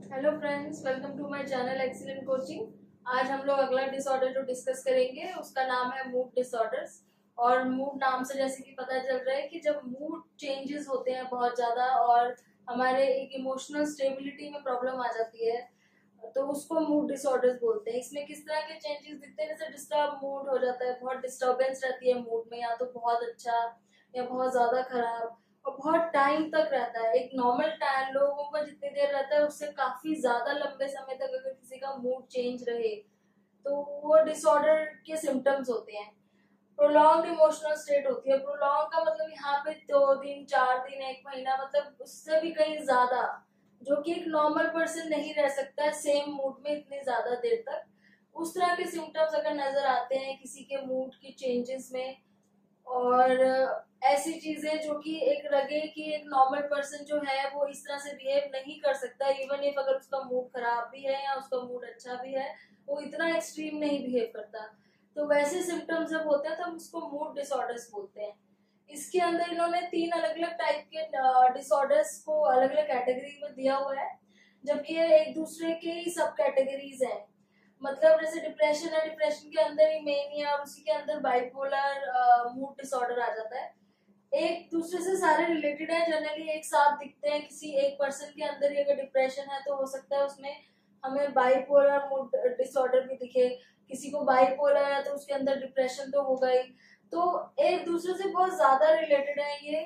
Hello friends, welcome to my channel excellent coaching. आज हम लोग अगला डिसऑर्डर जो डिस्कस करेंगे उसका नाम है मूड डिसऑर्डर्स। और मूड नाम से जैसे कि पता चल रहा है कि जब मूड चेंजेस होते हैं बहुत ज्यादा और हमारे एक इमोशनल स्टेबिलिटी में प्रॉब्लम आ जाती है तो उसको मूड डिसऑर्डर्स बोलते हैं। इसमें किस तरह के चेंजेस दिखते हैं, जैसे डिस्टर्ब मूड हो जाता है, बहुत डिस्टर्बेंस रहती है मूड में, या तो बहुत अच्छा या बहुत ज्यादा खराब, और बहुत टाइम तक रहता है। एक नॉर्मल टाइम लोगों का जितनी देर रहता है उससे काफी ज्यादा लंबे समय तक अगर किसी का मूड चेंज रहे तो वो डिसऑर्डर के सिम्टम्स होते हैं। प्रोलॉन्ग इमोशनल स्टेट होती है। प्रोलॉन्ग का मतलब यहाँ पे 2 दिन 4 दिन 1 महीना, मतलब उससे भी कहीं ज्यादा, जो कि एक नॉर्मल पर्सन नहीं रह सकता है सेम मूड में इतनी ज्यादा देर तक। उस तरह के सिम्टम्स अगर नजर आते हैं किसी के मूड की चेंजेस में, और ऐसी चीजें जो कि एक लगे कि एक नॉर्मल पर्सन जो है वो इस तरह से बिहेव नहीं कर सकता, इवन इफ अगर उसका मूड खराब भी है या उसका मूड अच्छा भी है, वो इतना एक्सट्रीम नहीं बिहेव करता, तो वैसे सिम्टम्स जब होते हैं तब उसको मूड डिसऑर्डर्स बोलते हैं। इसके अंदर इन्होंने 3 अलग अलग टाइप के डिसऑर्डर्स को अलग अलग कैटेगरी में दिया हुआ है, जबकि ये एक दूसरे के ही सब कैटेगरीज हैं। मतलब जैसे डिप्रेशन है, डिप्रेशन के अंदर ही मेनिया और उसी के अंदर बाइपोलर मूड डिसऑर्डर आ जाता है। एक दूसरे से सारे रिलेटेड है, जनरली एक साथ दिखते हैं। किसी एक पर्सन के अंदर ही अगर डिप्रेशन है तो हो सकता है उसमें हमें बाइपोलर मूड डिसऑर्डर भी दिखे, किसी को बाइपोलर है तो उसके अंदर डिप्रेशन तो होगा ही। तो एक दूसरे से बहुत ज्यादा रिलेटेड है ये।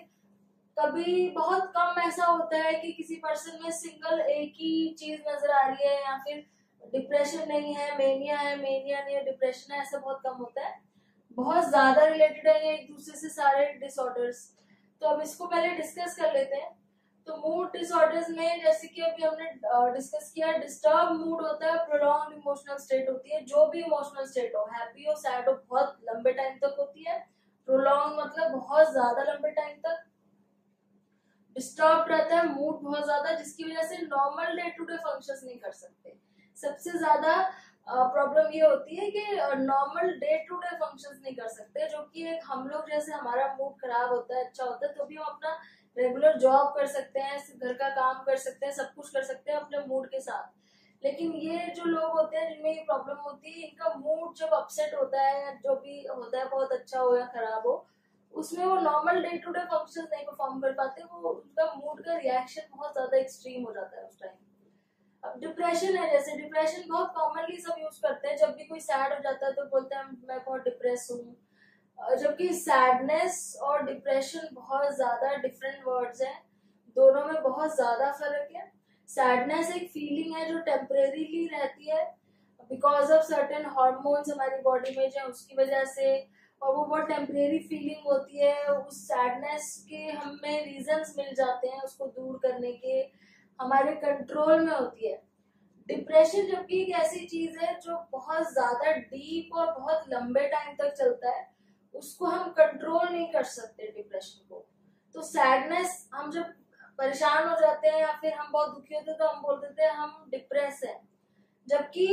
कभी बहुत कम ऐसा होता है कि किसी पर्सन में सिंगल एक ही चीज नजर आ रही है, या फिर डिप्रेशन नहीं है मेनिया है, मेनिया नहीं है डिप्रेशन है, ऐसा बहुत कम होता है। बहुत ज्यादा रिलेटेड है ये एक दूसरे से सारे डिसऑर्डर्स। तो अब इसको पहले डिस्कस कर लेते हैं। तो मूड डिसऑर्डर्स में जैसे कि अभी हमने डिस्कस किया, डिस्टर्ब मूड होता है, प्रोलॉन्ग इमोशनल स्टेट होती है। जो भी इमोशनल स्टेट हो, हैप्पी हो सैड हो, बहुत लंबे टाइम तक होती है। प्रोलॉन्ग मतलब बहुत ज्यादा लंबे टाइम तक डिस्टर्ब रहता है मूड बहुत ज्यादा, जिसकी वजह से normal day to day functions नहीं कर सकते। सबसे ज्यादा प्रॉब्लम ये होती है कि normal day to day functions नहीं कर सकते, जो कि एक हम लोग जैसे हमारा मूड खराब होता है अच्छा होता है तो भी हम अपना रेगुलर जॉब कर सकते हैं, घर का काम कर सकते हैं, सब कुछ कर सकते हैं अपने मूड के साथ। लेकिन ये जो लोग होते हैं जिनमें ये प्रॉब्लम होती है, इनका मूड जब अपसेट होता है, जो भी होता है बहुत अच्छा हो या खराब हो, उसमें वो normal day to day functions नहीं परफॉर्म कर पाते, वो उनका मूड का रिएक्शन बहुत ज्यादा एक्सट्रीम हो जाता है उस टाइम। अब डिप्रेशन है, जैसे डिप्रेशन बहुत कॉमनली सब यूज करते हैं, जब भी कोई सैड हो जाता है तो बोलते हैं मैं बहुत डिप्रेस हूँ। जबकि सैडनेस और डिप्रेशन बहुत ज्यादा डिफरेंट वर्ड्स हैं, दोनों में बहुत ज्यादा फर्क है। सैडनेस एक फीलिंग है जो टेम्परेरीली रहती है बिकॉज ऑफ सर्टेन हॉर्मोन्स हमारी बॉडी में जो है उसकी वजह से, और वो बहुत टेम्परेरी फीलिंग होती है। उस सैडनेस के हमें रीजंस मिल जाते हैं उसको दूर करने के, हमारे कंट्रोल में होती है। डिप्रेशन जबकि एक ऐसी चीज है जो बहुत ज्यादा डीप और बहुत लंबे टाइम तक चलता है, उसको हम कंट्रोल नहीं कर सकते डिप्रेशन को। तो सैडनेस, हम जब परेशान हो जाते हैं या फिर हम बहुत दुखी होते हैं तो हम बोल देते हैं हम डिप्रेस हैं। जबकि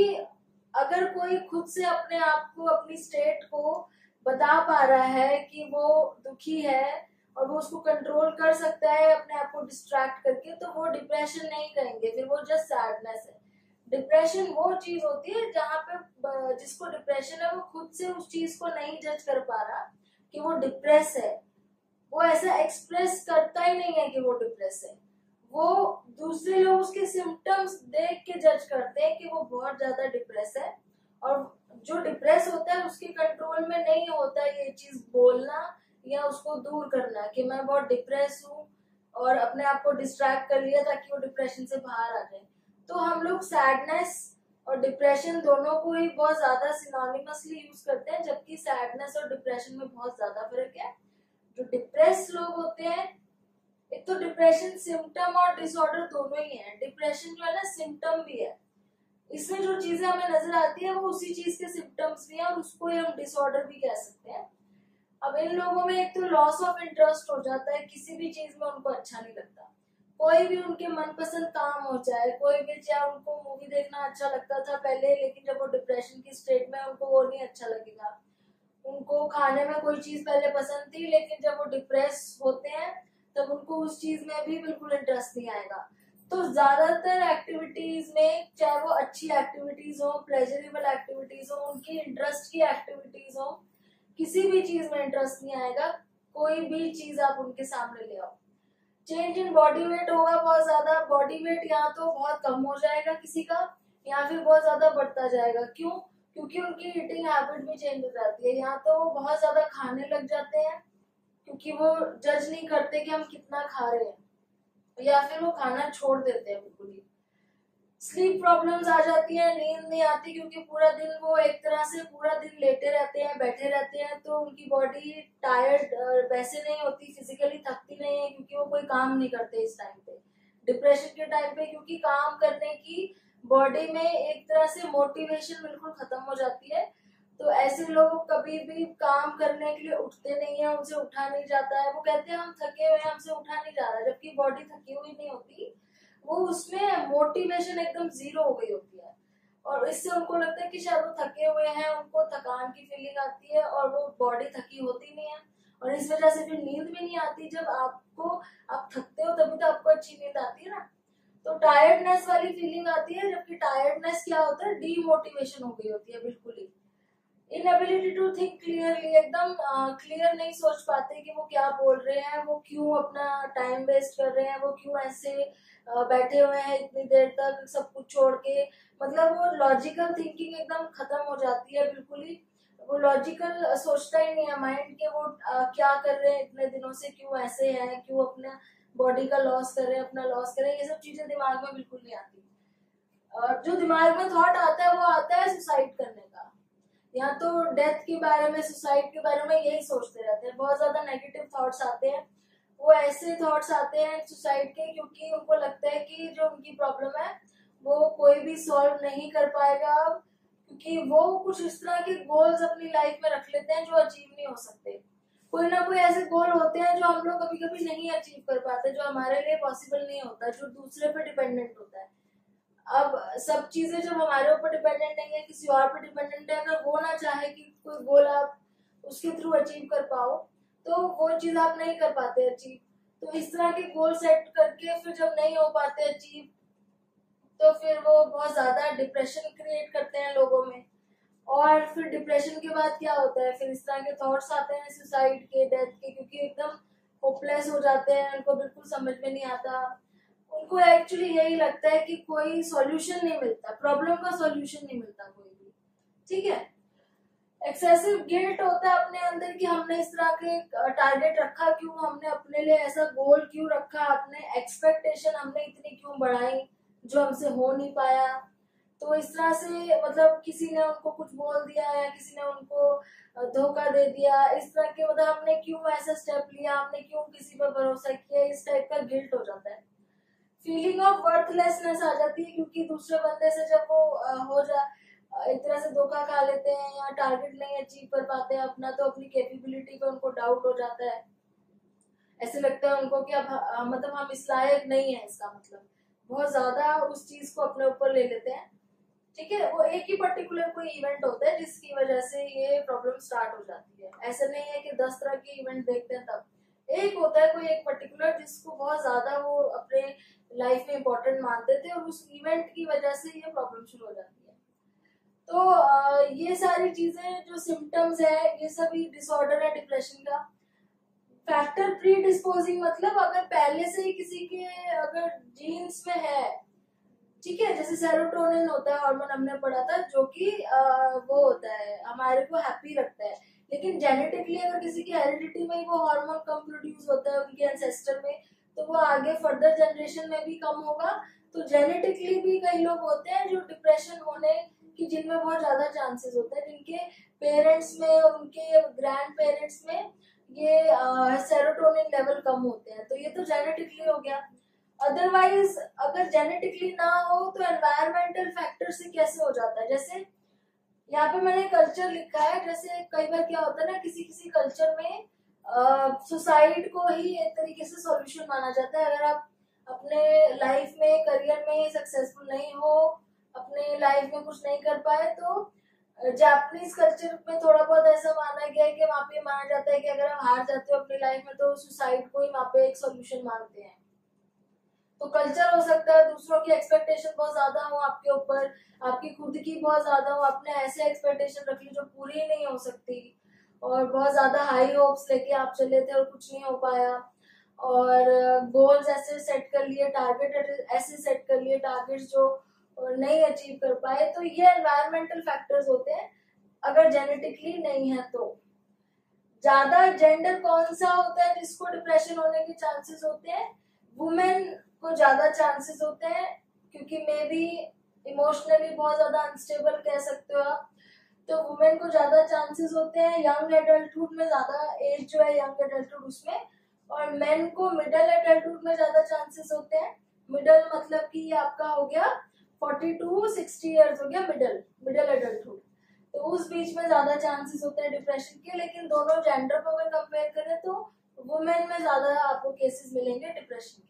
अगर कोई खुद से अपने आप को, अपनी स्टेट को बता पा रहा है कि वो दुखी है और वो उसको कंट्रोल कर सकता है अपने आप को डिस्ट्रैक्ट करके, तो वो डिप्रेशन नहीं कहेंगे, फिर वो जस्ट सैडनेस है। डिप्रेशन वो चीज होती है जहाँ पे जिसको डिप्रेशन है वो खुद से उस चीज को नहीं जज कर पा रहा कि वो डिप्रेस है, वो ऐसा एक्सप्रेस करता ही नहीं है कि वो डिप्रेस है। वो दूसरे लोग उसके सिम्टम्स देख के जज करते हैं कि वो बहुत ज्यादा डिप्रेस है, और जो डिप्रेस होता है उसके कंट्रोल में नहीं होता ये चीज बोलना या उसको दूर करना कि मैं बहुत डिप्रेस हूँ, और अपने आप को डिस्ट्रैक्ट कर लिया ताकि वो डिप्रेशन से बाहर आ जाए। तो हम लोग सैडनेस और डिप्रेशन दोनों को ही बहुत ज्यादा सिनोनिमसली यूज करते हैं, जबकि सैडनेस और डिप्रेशन में बहुत ज्यादा फर्क है। जो डिप्रेस लोग होते हैं, एक तो डिप्रेशन सिम्टम और डिसऑर्डर दोनों ही है। डिप्रेशन जो है ना सिम्टम भी है, इसमें जो चीजें हमें नजर आती है वो उसी चीज के सिम्टम्स भी है, और उसको ही हम डिसऑर्डर भी कह सकते हैं। अब इन लोगों में एक तो लॉस ऑफ इंटरेस्ट हो जाता है, किसी भी चीज में उनको अच्छा नहीं लगता। कोई भी उनके मनपसंद काम हो जाए, कोई भी, चाहे उनको मूवी देखना अच्छा लगता था पहले, लेकिन जब वो डिप्रेशन की स्टेट में उनको वो नहीं अच्छा लगेगा। उनको खाने में कोई चीज पहले पसंद थी, लेकिन जब वो डिप्रेस होते हैं तब उनको उस चीज में भी बिल्कुल इंटरेस्ट नहीं आएगा। तो ज्यादातर एक्टिविटीज में, चाहे वो अच्छी एक्टिविटीज हो, प्लेजरेबल एक्टिविटीज हो, उनकी इंटरेस्ट की एक्टिविटीज हो, किसी भी चीज में इंटरेस्ट नहीं आएगा, कोई भी चीज आप उनके सामने ले आओ। चेंज इन बॉडी वेट होगा बहुत ज्यादा, बॉडी वेट या तो बहुत कम हो जाएगा किसी का, या फिर बहुत ज्यादा बढ़ता जाएगा। क्यों? क्योंकि उनकी ईटिंग हैबिट भी चेंज हो जाती है। या तो वो बहुत ज्यादा खाने लग जाते हैं क्योंकि वो जज नहीं करते कि हम कितना खा रहे हैं, या फिर वो खाना छोड़ देते हैं बिल्कुल ही। स्लीप प्रॉब्लम्स आ जाती है, नींद नहीं आती क्योंकि पूरा दिन वो एक तरह से पूरा दिन लेटे रहते हैं, बैठे रहते हैं, तो उनकी बॉडी टायर्ड वैसे नहीं होती, फिजिकली थकती नहीं है क्योंकि वो कोई काम नहीं करते इस टाइम पे, डिप्रेशन के टाइम पे, क्योंकि काम करने की बॉडी में एक तरह से मोटिवेशन बिल्कुल खत्म हो जाती है। तो ऐसे लोग कभी भी काम करने के लिए उठते नहीं है, उनसे उठा नहीं जाता है। वो कहते हैं हम थके हुए हैं, हमसे उठा नहीं जा रहा, जबकि बॉडी थकी हुई नहीं होती, वो उसमें मोटिवेशन एकदम जीरो हो गई होती है। और इससे उनको लगता है कि शायद वो थके हुए हैं, उनको थकान की फीलिंग आती है और वो बॉडी थकी होती नहीं है, और इस वजह से फिर नींद भी नहीं आती। जब आप थकते हो तभी तो आपको अच्छी नींद आती है ना। तो टायर्डनेस वाली फीलिंग आती है, जबकि टायर्डनेस क्या होता है, डीमोटिवेशन हो गई होती है बिल्कुल ही। इनएबिलिटी टू थिंक क्लियरली, एकदम क्लियर नहीं सोच पाते कि वो क्या बोल रहे हैं, वो क्यों अपना टाइम वेस्ट कर रहे हैं, वो क्यों ऐसे बैठे हुए हैं इतनी देर तक सब कुछ छोड़ के। मतलब वो लॉजिकल थिंकिंग एकदम खत्म हो जाती है बिल्कुल ही। वो लॉजिकल सोचता ही नहीं है माइंड के, वो क्या कर रहे हैं इतने दिनों से, क्यों ऐसे हैं, क्यों अपना बॉडी का लॉस कर रहे हैं, अपना लॉस कर रहे हैं, ये सब चीजें दिमाग में बिल्कुल नहीं आती। जो दिमाग में थॉट आता है वो आता है सुसाइड करने का, या तो डेथ के बारे में, सुसाइड के बारे में, यही सोचते रहते हैं। बहुत ज्यादा नेगेटिव थॉट्स आते हैं। वो ऐसे थॉट्स आते हैं सुसाइड के क्योंकि उनको लगता है कि जो उनकी प्रॉब्लम है वो कोई भी सॉल्व नहीं कर पाएगा अब, क्योंकि वो कुछ इस तरह के गोल्स अपनी लाइफ में रख लेते हैं जो अचीव नहीं हो सकते। कोई ना कोई ऐसे गोल होते हैं जो हम लोग कभी कभी नहीं अचीव कर पाते, जो हमारे लिए पॉसिबल नहीं होता, जो दूसरे पे डिपेंडेंट होता है। अब सब चीजें जब हमारे ऊपर डिपेंडेंट नहीं है, किसी और पे डिपेंडेंट है, अगर वो ना चाहे कि कोई गोल आप उसके थ्रू अचीव कर पाओ, तो वो चीज आप नहीं कर पाते अचीव। तो इस तरह के गोल सेट करके फिर जब नहीं हो पाते अचीव, तो फिर वो बहुत ज्यादा डिप्रेशन क्रिएट करते हैं लोगों में। और फिर डिप्रेशन के बाद क्या होता है, फिर इस तरह के थॉट्स आते हैं सुसाइड के, डेथ के, क्योंकि एकदम होपलेस हो जाते हैं, उनको बिल्कुल समझ में नहीं आता। उनको एक्चुअली यही लगता है कि कोई सॉल्यूशन नहीं मिलता, प्रॉब्लम का सॉल्यूशन नहीं मिलता कोई भी। ठीक है। एक्सेसिव गिल्ट होता है अपने अंदर कि हमने इस तरह के टारगेट रखा क्यों, हमने अपने लिए ऐसा गोल क्यों रखा, अपने एक्सपेक्टेशन हमने इतनी क्यों बढ़ाई जो हमसे हो नहीं पाया। तो इस तरह से मतलब किसी ने उनको कुछ बोल दिया या किसी ने उनको धोखा दे दिया, इस तरह के मतलब हमने क्यों ऐसा स्टेप लिया, हमने क्यों किसी पर भरोसा किया, इस टाइप का गिल्ट हो जाता है। फीलिंग ऑफ वर्थलेसनेस आ जाती है क्योंकि दूसरे बंदे से जब वो एक तरह से धोखा खा लेते हैं या टारगेट नहीं अचीव कर पाते हैं अपना, तो अपनी कैपेबिलिटी पे उनको डाउट हो जाता है। ऐसे लगता है उनको कि अब मतलब हम इस लायक नहीं है, इसका मतलब बहुत ज्यादा उस चीज को अपने ऊपर ले लेते हैं। ठीक है। वो एक ही पर्टिकुलर कोई इवेंट होता है जिसकी वजह से ये प्रॉब्लम स्टार्ट हो जाती है। ऐसा नहीं है कि 10 तरह के इवेंट देखते हैं तब, एक होता है कोई एक पर्टिकुलर जिसको बहुत ज्यादा वो अपने लाइफ में इम्पोर्टेंट मानते थे और उस इवेंट की वजह से ये प्रॉब्लम शुरू हो जाती है। तो ये सारी चीजें जो सिम्टम्स है, ये सभी डिसऑर्डर है डिप्रेशन का। फैक्टर प्री डिस्पोजिंग मतलब अगर पहले से ही किसी के अगर जीन्स में है, ठीक है, जैसे सेरोटोनिन होता है हार्मोन, हमने पढ़ा था, जो कि वो होता है हमारे को हैप्पी रखता है। लेकिन जेनेटिकली अगर किसी की हेरिडिटी में वो हार्मोन कम प्रोड्यूस होता है उनके एंसेस्टर में, तो वो आगे फर्दर जनरेशन में भी कम होगा। तो जेनेटिकली भी कई लोग होते हैं जो डिप्रेशन होने की, जिनमें बहुत ज्यादा चांसेस होते हैं, जिनके पेरेंट्स में और उनके ग्रैंड पेरेंट्स में ये सेरोटोनिन लेवल कम होते हैं। तो ये तो जेनेटिकली हो गया। अदरवाइज अगर जेनेटिकली ना हो तो एनवायरमेंटल फैक्टर से कैसे हो जाता है। जैसे यहाँ पे मैंने कल्चर लिखा है, जैसे कई बार क्या होता है ना, किसी किसी कल्चर में सुसाइड को ही एक तरीके से सॉल्यूशन माना जाता है। अगर आप अपने लाइफ में, करियर में सक्सेसफुल नहीं हो, अपने लाइफ में कुछ नहीं कर पाए, तो जापानीज कल्चर में थोड़ा बहुत ऐसा माना गया है कि वहाँ पे माना जाता है कि अगर आप हार जाते हो अपनी लाइफ में तो सुसाइड को ही वहाँ पे एक सॉल्यूशन मानते हैं। तो कल्चर हो सकता है, दूसरों की एक्सपेक्टेशन बहुत ज्यादा हो आपके ऊपर, आपकी खुद की बहुत ज्यादा हो, आपने ऐसे एक्सपेक्टेशन रख ली जो पूरी नहीं हो सकती, और बहुत ज्यादा हाई होप्स लेके आप चले थे और कुछ नहीं हो पाया, और गोल्स ऐसे सेट कर लिए, टारगेट ऐसे सेट कर लिए, टारगेट्स जो नहीं अचीव कर पाए। तो ये एनवायरमेंटल फैक्टर्स होते हैं अगर जेनेटिकली नहीं है तो। ज्यादा जेंडर कौन सा होता है जिसको डिप्रेशन होने के चांसेस होते हैं? वुमेन को ज्यादा चांसेस होते हैं, क्योंकि मे बी इमोशनली बहुत ज्यादा अनस्टेबल कह सकते हो आप, तो वुमेन को ज्यादा चांसेस होते हैं यंग एडल्टहुड में, ज्यादा एज जो है यंग एडल्टहुड उसमें। और मेन को मिडिल एडल्टहुड में ज्यादा चांसेस होते हैं। मिडिल मतलब कि ये आपका हो गया 40 to 60 ईयर्स हो गया मिडिल एडल्टहुड, तो उस बीच में ज्यादा चांसेस होते हैं डिप्रेशन के। लेकिन दोनों जेंडर को अगर कंपेयर करें तो वुमेन में ज्यादा आपको केसेस मिलेंगे डिप्रेशन के।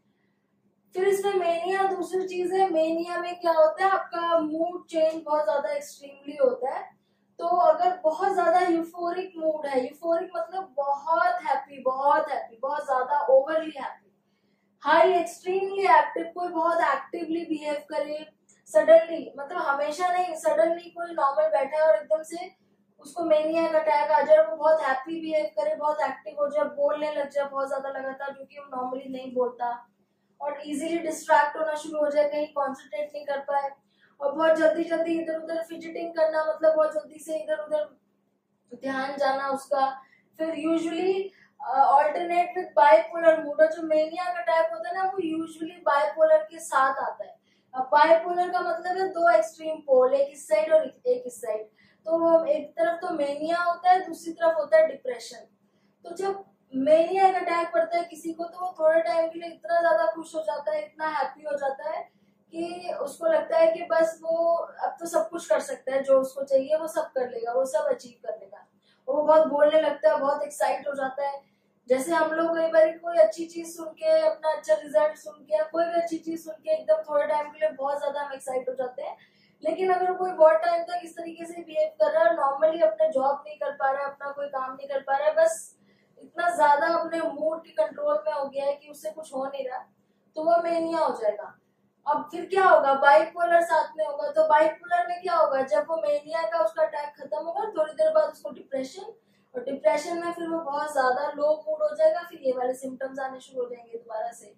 फिर इसमें मेनिया दूसरी चीज है। मेनिया में क्या होता है, आपका मूड चेंज बहुत ज्यादा एक्सट्रीमली होता है। तो अगर बहुत ज्यादा यूफोरिक मूड है, यूफोरिक मतलब बहुत हैप्पी, बहुत ज्यादा overly happy, high extremely active, कोई बहुत एक्टिवली बिहेव करे सडनली, मतलब हमेशा नहीं, सडनली कोई नॉर्मल बैठा है और एकदम से उसको मेनिया का अटैक आ जाए, वो बहुत हैप्पी बिहेव करे, बहुत एक्टिव हो जाए, बोलने लग जाए बहुत ज्यादा लगातार, जो कि वो नॉर्मली नहीं बोलता, और इजीली डिस्ट्रैक्ट होना शुरू हो जाए, कहीं कॉन्सेंट्रेट नहीं कर पाए, और बहुत जल्दी जल्दी इधर उधर फिजिटिंग करना, मतलब बहुत जल्दी से इधर उधर ध्यान जाना उसका। फिर usually alternate with bipolar mood, और जो मेनिया का टाइप होता है ना, वो यूजुअली बाइपोलर के साथ आता है। अब बाइपोलर का मतलब है दो एक्सट्रीम पोल, एक इस साइड और एक इस साइड। तो एक तरफ तो मेनिया होता है, दूसरी तरफ होता है डिप्रेशन। तो जब मेनिया एक अटैक पड़ता है किसी को, तो वो थोड़े टाइम के लिए इतना ज्यादा खुश हो जाता है, इतना हैप्पी हो जाता है कि उसको लगता है कि बस वो अब तो सब कुछ कर सकता है, जो उसको चाहिए वो सब कर लेगा, वो सब अचीव कर लेगा, और वो बहुत बोलने लगता है, बहुत एक्साइट हो जाता है। जैसे हम लोग कई बार कोई अच्छी चीज सुन के, अपना अच्छा रिजल्ट सुन के, कोई भी अच्छी चीज सुन के एकदम थोड़े टाइम के लिए बहुत ज्यादा हम एक्साइट हो जाते हैं। लेकिन अगर कोई बहुत टाइम तक इस तरीके से बिहेव कर रहा है, नॉर्मली अपने जॉब नहीं कर पा रहा है, अपना कोई काम नहीं कर पा रहा है, बस इतना ज्यादा अपने मूड के कंट्रोल में हो गया है कि उससे कुछ हो नहीं रहा, तो वो मेनिया हो जाएगा। अब फिर क्या होगा, बाइपोलर साथ में होगा। तो बाइपोलर में क्या होगा, जब वो मेनिया का उसका अटैक खत्म होगा, थोड़ी देर बाद उसको डिप्रेशन, और डिप्रेशन में फिर वो बहुत ज्यादा लो मूड हो जाएगा, फिर ये वाले सिम्टम्स आने शुरू हो जाएंगे दोबारा से।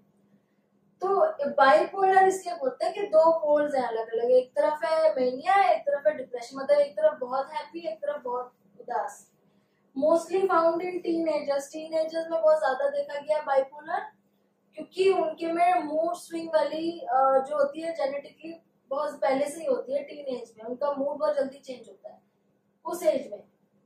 तो बाइपोलर इसलिए बोलते हैं कि दो पोल्स हैं अलग अलग, एक तरफ है मेनिया, एक तरफ है डिप्रेशन, मतलब एक तरफ बहुत हैप्पी, एक तरफ बहुत उदास। मोस्टली फाउंड इन टीनेजर्स में बहुत ज्यादा देखा गया बाइपोलर, क्योंकि उनके में मूड स्विंग वाली जो होती है जेनेटिकली बहुत पहले से ही होती है। टीन एज में उनका मूड बहुत जल्दी चेंज होता है उस एज में।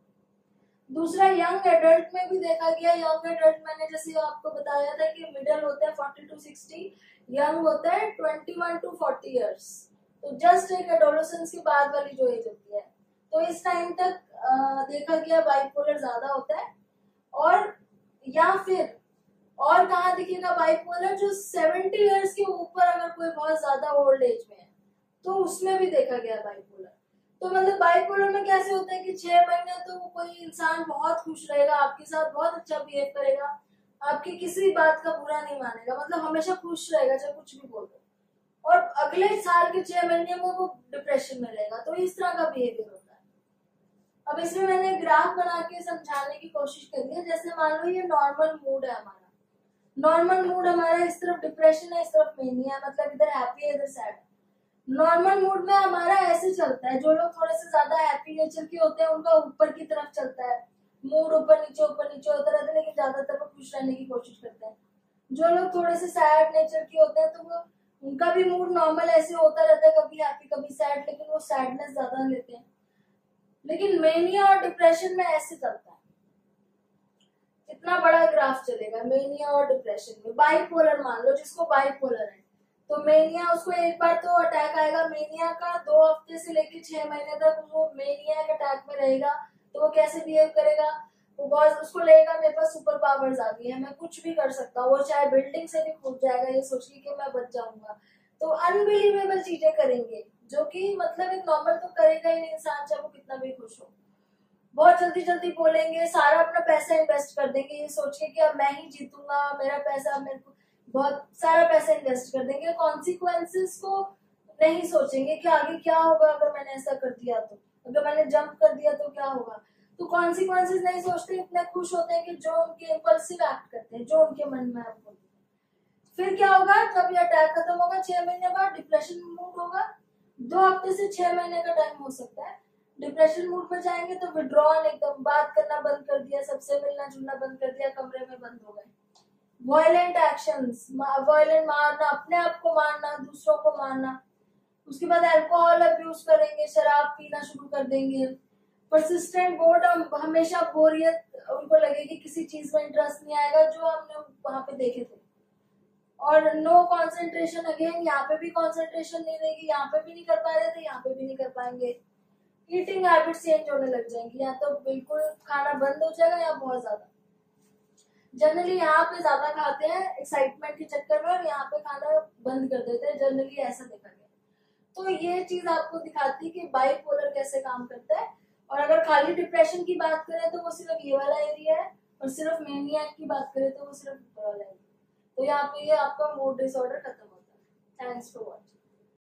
दूसरा यंग एडल्ट में भी देखा गया। यंग एडल्ट मैंने जैसे आपको बताया था कि मिडिल होता है 40 to 60, यंग होता है 21 to 40 ईयर्स, तो जस्ट एक एडोलेसेंस के बाद वाली जो एज होती है, तो इस टाइम तक देखा गया बाइपोलर ज्यादा होता है। और या फिर और कहाँ दिखेगा बाइपोलर, जो 70 ईयर्स के ऊपर अगर कोई बहुत ज्यादा ओल्ड एज में है, तो उसमें भी देखा गया बाइपोलर। तो मतलब बाइपोलर में कैसे होता है कि 6 महीने तो कोई इंसान बहुत खुश रहेगा, आपके साथ बहुत अच्छा बिहेव करेगा, आपकी किसी बात का बुरा नहीं मानेगा, मतलब हमेशा खुश रहेगा चाहे कुछ भी बोल दो, और अगले साल के 6 महीने में वो डिप्रेशन में रहेगा। तो इस तरह का बिहेवियर होता है। अब इसमें मैंने ग्राफ बना के समझाने की कोशिश करी है। जैसे मान लो ये नॉर्मल मूड है हमारा, नॉर्मल मूड हमारा, इस तरफ डिप्रेशन है, इस तरफ मेनिया है, मतलब इधर हैप्पी है इधर सैड। नॉर्मल मूड में हमारा ऐसे चलता है, जो लोग थोड़े से ज्यादा हैप्पी नेचर के होते हैं उनका ऊपर की तरफ चलता है, मूड ऊपर नीचे होता रहता है, लेकिन ज्यादातर वो खुश रहने की कोशिश करते हैं। जो लोग थोड़े से सैड नेचर के होते हैं, तो वो उनका भी मूड नॉर्मल ऐसे होता रहता है, कभी हैप्पी कभी सैड, लेकिन वो सैडनेस ज्यादा लेते हैं। लेकिन मेनिया और डिप्रेशन में ऐसे चलता है, इतना बड़ा ग्राफ चलेगा मेनिया और डिप्रेशन में। बाइपोलर मान लो जिसको बाइपोलर है, तो मेनिया उसको एक बार तो अटैक आएगा मेनिया का, 2 हफ्ते से लेकर 6 महीने तक वो मेनिया के अटैक में रहेगा। तो वो कैसे बिहेव करेगा, वो बहुत उसको लगेगा मेरे पास सुपर पावर्स आ गई है, मैं कुछ भी कर सकता हूँ, वो चाहे बिल्डिंग से भी कूद जाएगा ये सोच के कि मैं बच जाऊंगा। तो अनबिलीवेबल चीजें करेंगे, जो कि मतलब एक नॉर्मल तो करेगा ही नहीं इंसान, चाहे वो कितना भी खुश हो। बहुत जल्दी जल्दी बोलेंगे, सारा अपना पैसा इन्वेस्ट कर देंगे ये सोच के कि अब मैं ही जीतूंगा, मेरा पैसा मेरे को, बहुत सारा पैसा इन्वेस्ट कर देंगे, कॉन्सिक्वेंसेस को नहीं सोचेंगे कि आगे क्या होगा अगर मैंने ऐसा कर दिया तो, अगर मैंने जंप कर दिया तो क्या होगा। तो कॉन्सिक्वेंसेस नहीं सोचते, इतने खुश होते हैं कि जो उनके इम्पल्सिव एक्ट करते हैं, जो उनके मन में आपको। फिर क्या होगा, जब ये अटैक खत्म होगा 6 महीने बाद डिप्रेशन मूड होगा, 2 हफ्ते से 6 महीने का टाइम हो सकता है। डिप्रेशन मूड में जाएंगे तो विड्रॉल, एकदम बात करना बंद कर दिया, सबसे मिलना जुलना बंद कर दिया, कमरे में बंद हो गए। वायलेंट एक्शंस, वायलेंट मारना, अपने आप को मारना, दूसरों को मारना। उसके बाद अल्कोहल अब्यूज करेंगे, शराब पीना शुरू कर देंगे। परसिस्टेंट बोर्डम, हमेशा बोरियत, उनको लगेगी किसी चीज में इंटरेस्ट नहीं आएगा जो हमने वहां पे देखे थे। और नो कंसंट्रेशन, अगेन यहाँ पे भी कंसंट्रेशन नहीं रहेगी, यहाँ पे भी नहीं कर पा रहे थे, यहाँ पे भी नहीं कर पाएंगे। ईटिंग हैबिट चेंज होने लग जाएंगी, या तो बिल्कुल खाना बंद हो जाएगा या बहुत ज्यादा। जनरली यहाँ पे ज्यादा खाते हैं एक्साइटमेंट के चक्कर में, और यहाँ पे खाना बंद कर देते हैं, जनरली ऐसा देखा गया। तो ये चीज आपको दिखाती है कि बाइपोलर कैसे काम करता है। और अगर खाली डिप्रेशन की बात करें तो वो सिर्फ ये वाला एरिया है, और सिर्फ मेनियक की बात करें तो वो सिर्फ ऊपर वाला एरिया। तो यहाँ पे ये आपका मूड डिसऑर्डर खत्म होता है। Thanks for watching.